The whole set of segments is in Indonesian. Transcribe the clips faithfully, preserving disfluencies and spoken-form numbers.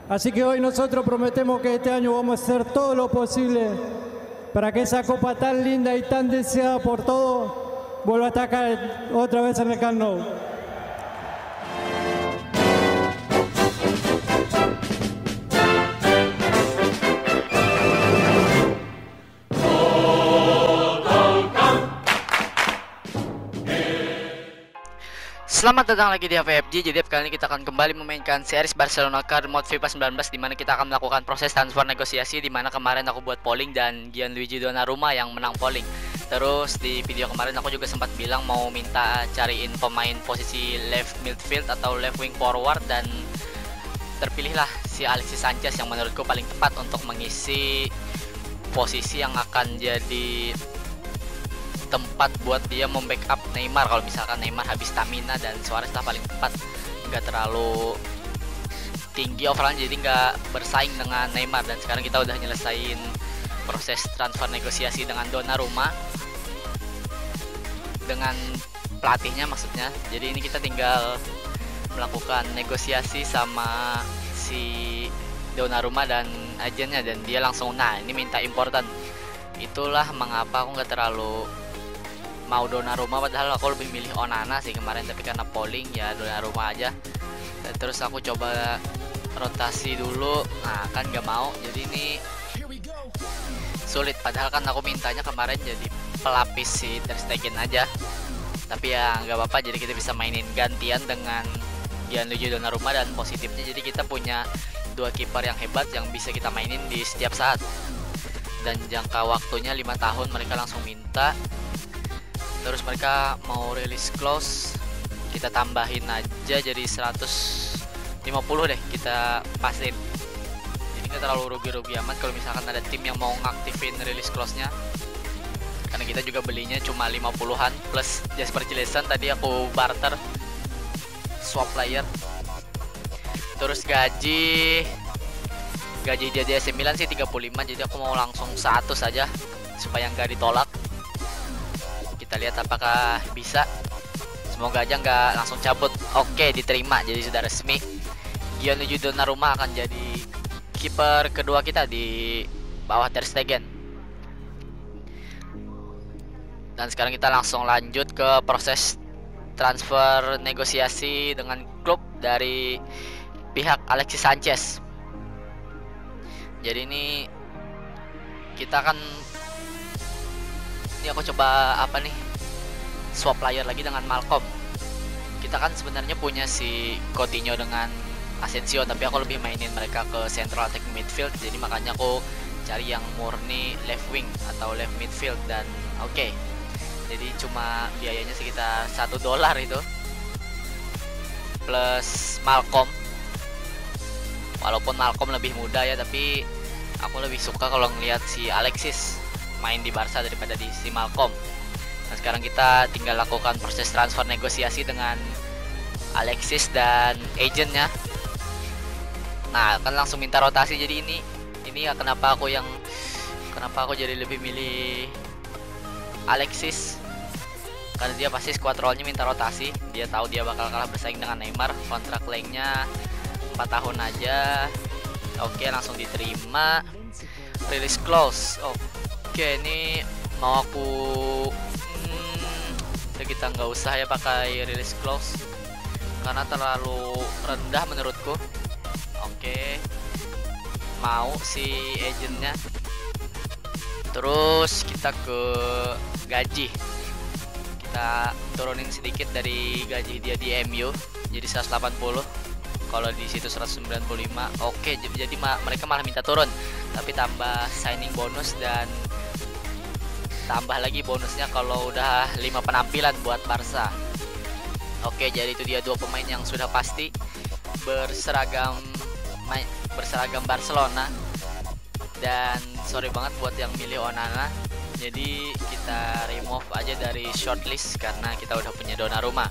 Así que hoy nosotros prometemos que este año vamos a hacer todo lo posible para que esa copa tan linda y tan deseada por todos vuelva a estar acá otra vez en el Camp Nou. Selamat datang lagi di H V F G. Jadi kali ini kita akan kembali memainkan series Barcelona Card Mode FIFA sembilan belas, di mana kita akan melakukan proses transfer negosiasi, di mana kemarin aku buat polling dan Gianluigi Donnarumma yang menang polling. Terus di video kemarin aku juga sempat bilang mau minta cariin pemain posisi left midfield atau left wing forward, dan terpilihlah si Alexis Sanchez yang menurutku paling tepat untuk mengisi posisi yang akan jadi tempat buat dia membackup Neymar kalau misalkan Neymar habis stamina, dan Suarez lah paling tepat, nggak terlalu tinggi overall jadi nggak bersaing dengan Neymar. Dan sekarang kita udah nyelesain proses transfer negosiasi dengan Donnarumma, dengan pelatihnya maksudnya. Jadi ini kita tinggal melakukan negosiasi sama si Donnarumma dan agennya, dan dia langsung nah ini minta important. Itulah mengapa aku nggak terlalu mau Donnarumma, padahal aku lebih milih Onana sih kemarin, tapi karena polling ya Donnarumma aja. Dan terus aku coba rotasi dulu, nah kan gak mau, jadi ini sulit. Padahal kan aku mintanya kemarin jadi pelapis si Ter Stegen aja, tapi ya nggak apa-apa, jadi kita bisa mainin gantian dengan Gianluigi Donnarumma. Dan positifnya jadi kita punya dua kiper yang hebat yang bisa kita mainin di setiap saat, dan jangka waktunya lima tahun mereka langsung minta. Terus mereka mau rilis clause, kita tambahin aja jadi seratus lima puluh deh, kita pasin. Jadi nggak terlalu rugi-rugi amat kalau misalkan ada tim yang mau ngaktifin rilis clause-nya, karena kita juga belinya cuma lima puluhan plus Jasper Cillessen tadi aku barter swap player. Terus gaji gaji dia di A C Milan sih tiga puluh lima, jadi aku mau langsung seratus saja supaya nggak ditolak. Kita lihat apakah bisa, semoga aja nggak langsung cabut. Oke, diterima, jadi sudah resmi Gianluigi Donnarumma akan jadi kiper kedua kita di bawah Ter Stegen. Dan sekarang kita langsung lanjut ke proses transfer negosiasi dengan klub dari pihak Alexis Sanchez. Jadi ini kita akan, ini aku coba apa nih, swap player lagi dengan Malcolm. Kita kan sebenarnya punya si Coutinho dengan Asensio, tapi aku lebih mainin mereka ke central attack midfield, jadi makanya aku cari yang murni left wing atau left midfield. Dan oke, okay, jadi cuma biayanya sekitar satu dolar itu plus Malcolm. Walaupun Malcolm lebih muda ya, tapi aku lebih suka kalau ngelihat si Alexis main di Barca daripada di si Malcolm. Nah sekarang kita tinggal lakukan proses transfer negosiasi dengan Alexis dan agentnya. Nah kan langsung minta rotasi, jadi ini ini ya kenapa aku yang kenapa aku jadi lebih milih Alexis, karena dia pasti squad roll-nya minta rotasi. Dia tahu dia bakal kalah bersaing dengan Neymar, kontrak lengthnya empat tahun aja. Oke, langsung diterima. Release clause. Oke, ini mau aku hmm, kita nggak usah ya pakai release clause karena terlalu rendah menurutku. Oke, mau si agentnya. Terus kita ke gaji, kita turunin sedikit dari gaji dia di M U jadi seratus delapan puluh, kalau di situ seratus sembilan puluh lima. Oke, jadi ma mereka malah minta turun, tapi tambah signing bonus dan tambah lagi bonusnya kalau udah lima penampilan buat Barca. Oke, jadi itu dia dua pemain yang sudah pasti berseragam berseragam Barcelona. Dan sorry banget buat yang milih Onana, jadi kita remove aja dari shortlist karena kita udah punya Donnarumma.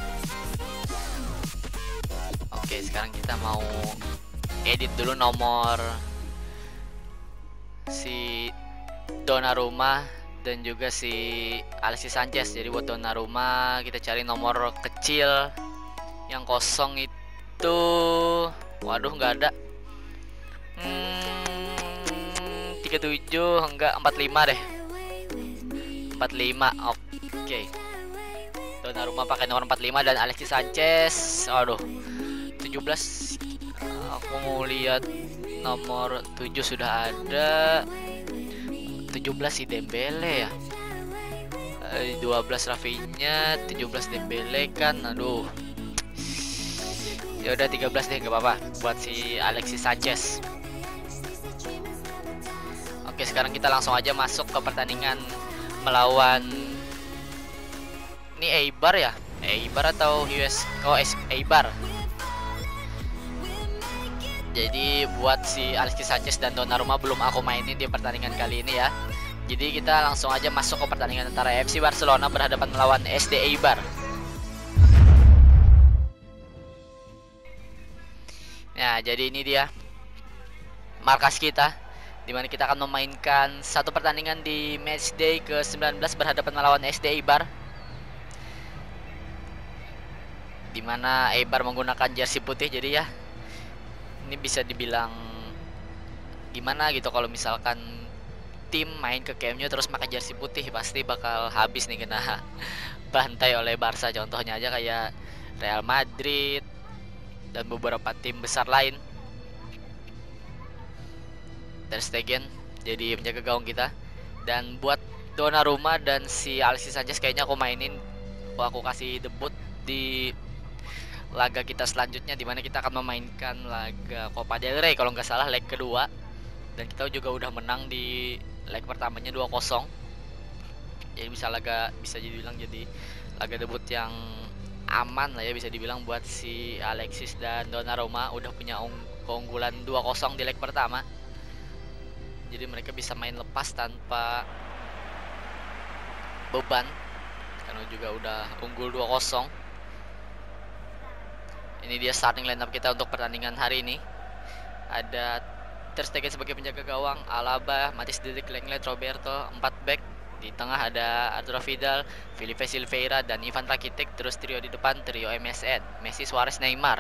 Oke, sekarang kita mau edit dulu nomor si Donnarumma dan juga si Alexis Sanchez. Jadi buat Donnarumma kita cari nomor kecil yang kosong itu, waduh nggak ada. Hmm, tiga puluh tujuh enggak empat puluh lima deh. empat puluh lima. Oke. Okay. Donnarumma pakai nomor empat puluh lima dan Alexis Sanchez. Aduh. tujuh belas. Aku mau lihat nomor tujuh sudah ada. tujuh belas si Dembele ya. dua belas Rafinha, tujuh belas Dembele kan. Aduh. Ya udah tiga belas deh, nggak apa-apa buat si Alexis Sanchez. Oke, sekarang kita langsung aja masuk ke pertandingan melawan ini Eibar ya? Eibar atau U S? Oh, Eibar. Jadi buat si Alexis Sanchez dan Donnarumma belum aku mainin di pertandingan kali ini ya. Jadi kita langsung aja masuk ke pertandingan antara F C Barcelona berhadapan melawan S D Eibar. Nah, jadi ini dia markas kita, dimana kita akan memainkan satu pertandingan di matchday ke sembilan belas berhadapan melawan S D Eibar, dimana Eibar menggunakan jersey putih. Jadi ya ini bisa dibilang gimana gitu, kalau misalkan tim main ke Camp Nou terus pakai jersey putih pasti bakal habis nih, kena bantai oleh Barca. Contohnya aja kayak Real Madrid dan beberapa tim besar lain. Ter Stegen jadi penjaga gawang kita. Dan buat Donnarumma dan si Alexis Sanchez kayaknya aku mainin, aku kasih debut di laga kita selanjutnya, dimana kita akan memainkan laga Copa del Rey kalau nggak salah, leg kedua. Dan kita juga udah menang di leg pertamanya dua kosong. Jadi bisa laga bisa dibilang jadi laga debut yang aman lah ya, bisa dibilang buat si Alexis dan Donnarumma. Udah punya keunggulan dua kosong di leg pertama. Jadi mereka bisa main lepas tanpa beban karena juga udah unggul dua kosong. Ini dia starting lineup kita untuk pertandingan hari ini. Ada Ter Stegen sebagai penjaga gawang, Alaba, Mathis de Ligt, Lenglet, Roberto, empat back. Di tengah ada Arturo Vidal, Felipe Silveira, dan Ivan Rakitic. Terus trio di depan, trio M S N, Messi, Suarez, Neymar.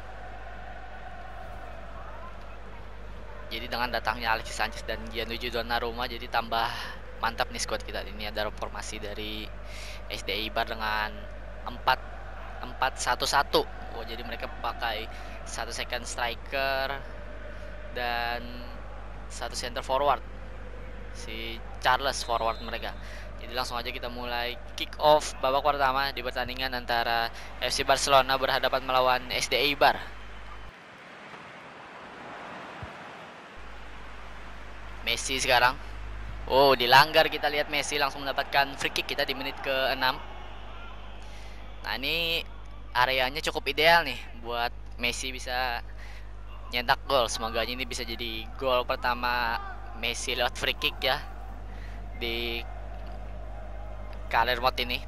Jadi dengan datangnya Alexis Sanchez dan Gianluigi Donnarumma, jadi tambah mantap nih squad kita. Ini ada formasi dari S D Eibar dengan empat empat satu satu. Oh, jadi mereka pakai satu second striker dan satu center forward, si Charles forward mereka. Jadi langsung aja kita mulai kick off babak pertama di pertandingan antara F C Barcelona berhadapan melawan S D Eibar. Messi sekarang. Oh, dilanggar, kita lihat Messi langsung mendapatkan free kick kita di menit ke enam. Nah, ini areanya cukup ideal nih buat Messi bisa nyetak gol. Semoga ini bisa jadi gol pertama Messi lewat free kick ya di career mode ini.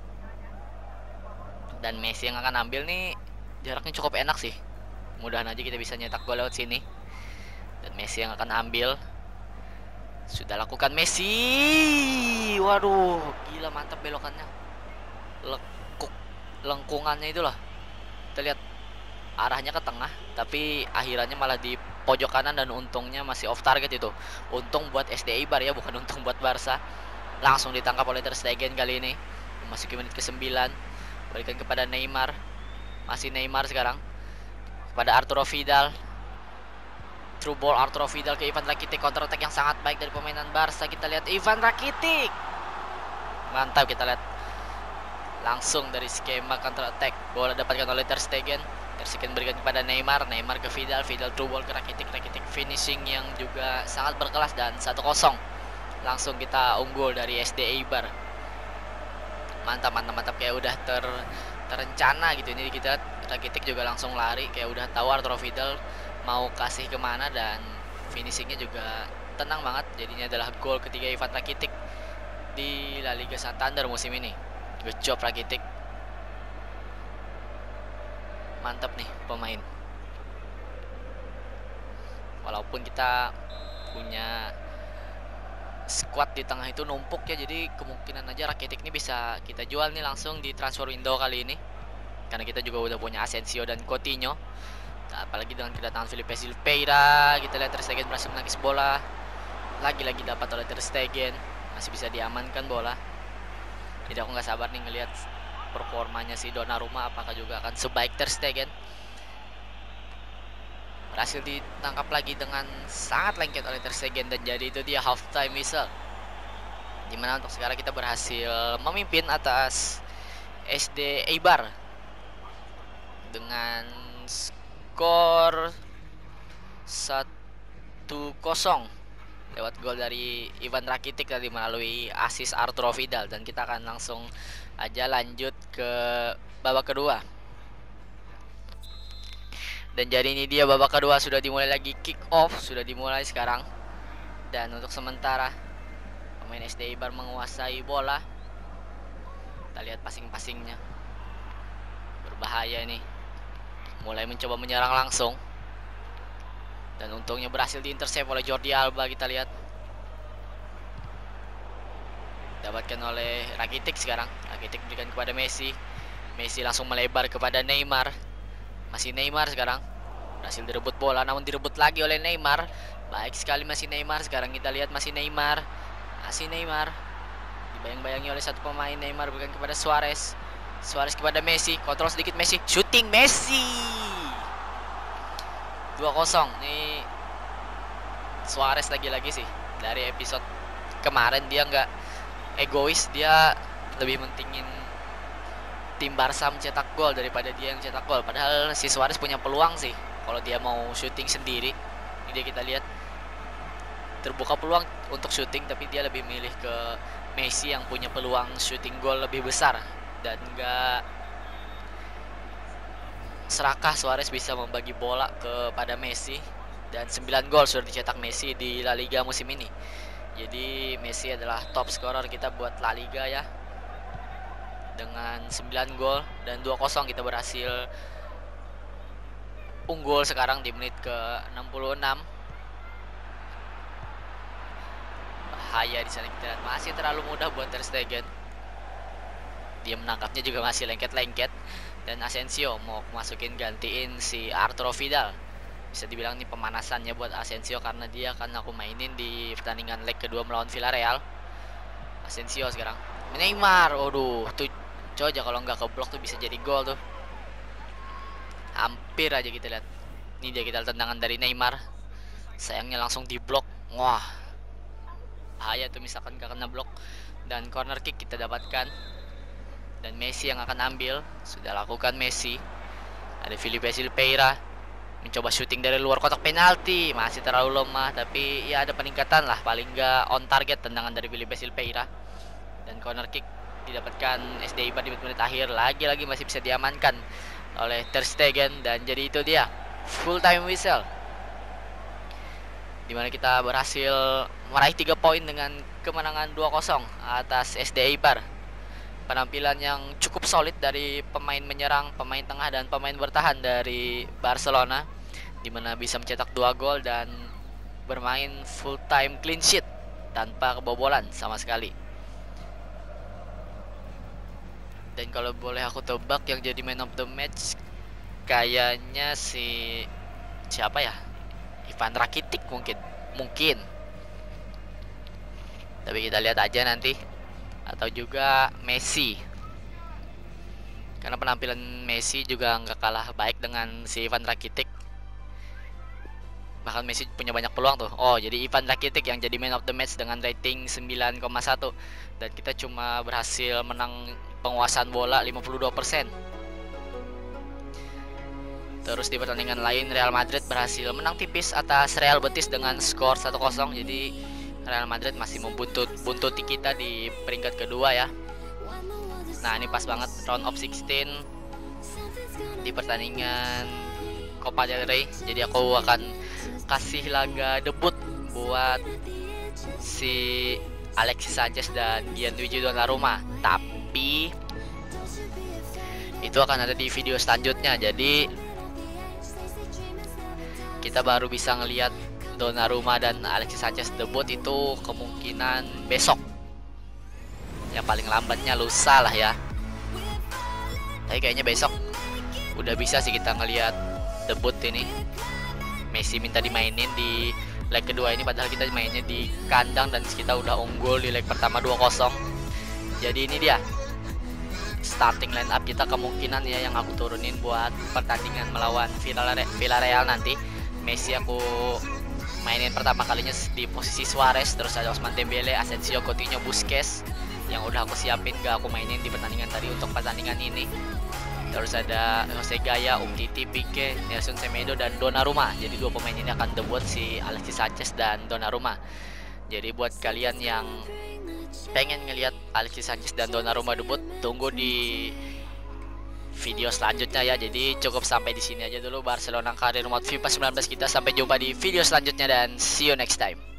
Dan Messi yang akan ambil nih jaraknya cukup enak sih. Mudahan aja kita bisa nyetak gol lewat sini. Dan Messi yang akan ambil. Sudah lakukan Messi. Waduh, gila mantap belokannya. Lekuk lengkungannya itulah. Kita lihat arahnya ke tengah, tapi akhirannya malah di pojok kanan, dan untungnya masih off target itu. Untung buat S D Eibar ya, bukan untung buat Barca. Langsung ditangkap oleh Ter Stegen kali ini. Memasuki menit ke sembilan. Berikan kepada Neymar. Masih Neymar sekarang. Kepada Arturo Vidal. Through ball Arturo Vidal ke Ivan Rakitic. Counter attack yang sangat baik dari pemainan Barca. Kita lihat Ivan Rakitic. Mantap, kita lihat. Langsung dari skema counter attack. Bola dapatkan oleh Ter Stegen. Ter Stegen berikan kepada Neymar. Neymar ke Vidal. Vidal through ball ke Rakitic. Rakitic finishing yang juga sangat berkelas, dan satu kosong. Langsung kita unggul dari S D Eibar. Mantap, mantap, mantap. Kayak udah ter terencana gitu. Ini kita Rakitic juga langsung lari. Kayak udah tahu Arturo Vidal mau kasih kemana, dan finishingnya juga tenang banget. Jadinya adalah gol ketiga Ivan Rakitic di La Liga Santander musim ini. Good job Rakitic. Mantap nih pemain. Walaupun kita punya squad di tengah itu numpuk ya, jadi kemungkinan aja Rakitic ini bisa kita jual nih langsung di transfer window kali ini. Karena kita juga udah punya Asensio dan Coutinho. apalagi dengan kedatangan Felipe Silveira. Kita lihat Ter Stegen berhasil menangkis bola, lagi-lagi dapat oleh Ter Stegen, masih bisa diamankan bola. Jadi aku nggak sabar nih ngelihat performanya si Donnarumma, apakah juga akan sebaik Ter Stegen. Berhasil ditangkap lagi dengan sangat lengket oleh Ter Stegen, dan jadi itu dia half time whistle, dimana untuk sekarang kita berhasil memimpin atas S D Eibar dengan skor satu kosong lewat gol dari Ivan Rakitic tadi melalui assist Arturo Vidal. Dan kita akan langsung aja lanjut ke babak kedua. Dan jadi ini dia babak kedua, sudah dimulai lagi, kick off sudah dimulai sekarang. Dan untuk sementara pemain S D Eibar menguasai bola. Kita lihat passing-passingnya, berbahaya nih, mulai mencoba menyerang langsung. Dan untungnya berhasil diintercept oleh Jordi Alba. Kita lihat, dapatkan oleh Rakitic sekarang. Rakitic berikan kepada Messi. Messi langsung melebar kepada Neymar. Masih Neymar sekarang, berhasil direbut bola, namun direbut lagi oleh Neymar. Baik sekali masih Neymar. Sekarang kita lihat masih Neymar, masih Neymar, dibayang-bayangi oleh satu pemain. Neymar berikan kepada Suarez. Suarez kepada Messi, kontrol sedikit Messi, shooting Messi. dua kosong. Nih Suarez lagi-lagi sih, dari episode kemarin dia nggak egois, dia lebih mentingin tim Barca mencetak gol daripada dia yang cetak gol. Padahal si Suarez punya peluang sih kalau dia mau syuting sendiri. Ini dia, kita lihat terbuka peluang untuk syuting, tapi dia lebih milih ke Messi yang punya peluang syuting gol lebih besar. Dan enggak serakah Suarez bisa membagi bola kepada Messi. Dan sembilan gol sudah dicetak Messi di La Liga musim ini. Jadi Messi adalah top scorer kita buat La Liga ya, dengan sembilan gol. Dan dua kosong kita berhasil unggul sekarang di menit ke enam puluh enam. Bahaya di sana, kita lihat masih terlalu mudah buat Ter Stegen. Dia menangkapnya juga masih lengket-lengket. Dan Asensio mau masukin gantiin si Arturo Vidal. Bisa dibilang ini pemanasannya buat Asensio, karena dia akan aku mainin di pertandingan leg kedua melawan Villarreal. Asensio sekarang, Neymar, waduh, tuh coba aja kalau nggak keblok tuh bisa jadi gol tuh. Hampir aja kita lihat. Ini dia, kita lihat tendangan dari Neymar. Sayangnya langsung diblok. Wah, bahaya tuh misalkan nggak kena blok. Dan corner kick kita dapatkan. Dan Messi yang akan ambil. Sudah lakukan Messi. Ada Felipe Silveira mencoba syuting dari luar kotak penalti, masih terlalu lemah, tapi ya ada peningkatan lah, paling nggak on target tendangan dari Felipe Silveira. Dan corner kick didapatkan S D Eibar di menit akhir, lagi-lagi masih bisa diamankan oleh Ter Stegen. Dan jadi itu dia full time whistle, dimana kita berhasil meraih tiga poin dengan kemenangan dua kosong atas S D Eibar. Penampilan yang cukup solid dari pemain menyerang, pemain tengah, dan pemain bertahan dari Barcelona, dimana bisa mencetak dua gol dan bermain full time clean sheet tanpa kebobolan sama sekali. Dan kalau boleh aku tebak yang jadi man of the match kayaknya si siapa ya, Ivan Rakitic mungkin mungkin tapi kita lihat aja nanti, atau juga Messi, karena penampilan Messi juga nggak kalah baik dengan si Ivan Rakitic. Bahkan Messi punya banyak peluang tuh. Oh, jadi Ivan Rakitic yang jadi man of the match dengan rating sembilan koma satu, dan kita cuma berhasil menang penguasaan bola lima puluh dua persen. Terus di pertandingan lain Real Madrid berhasil menang tipis atas Real Betis dengan skor satu kosong. Jadi Real Madrid masih membuntut buntuti kita di peringkat kedua ya. Nah, ini pas banget round of sixteen di pertandingan Copa del Rey. Jadi aku akan kasih laga debut buat si Alexis Sanchez dan Gianluigi Donnarumma. Tapi itu akan ada di video selanjutnya. Jadi kita baru bisa ngelihat Donnarumma dan Alexis Sanchez debut itu kemungkinan besok, yang paling lambatnya lusa lah ya. Tapi kayaknya besok udah bisa sih kita ngelihat debut ini. Messi minta dimainin di leg kedua ini, padahal kita mainnya di kandang dan kita udah unggul di leg pertama dua kosong. Jadi ini dia starting line up kita kemungkinan ya yang aku turunin buat pertandingan melawan Villarreal nanti. Messi aku mainin pertama kalinya di posisi Suarez, terus ada Ousmane Dembele, Asensio, Coutinho, Busquets yang udah aku siapin gak aku mainin di pertandingan tadi untuk pertandingan ini. Terus ada Jose Gaya, Umtiti, Pique, Nelson Semedo, dan Donnarumma. Jadi dua pemain ini akan debut, si Alexis Sanchez dan Donnarumma. Jadi buat kalian yang pengen ngelihat Alexis Sanchez dan Donnarumma debut, tunggu di video selanjutnya ya. Jadi cukup sampai di sini aja dulu Barcelona Career Mode FIFA sembilan belas kita. Sampai jumpa di video selanjutnya dan see you next time.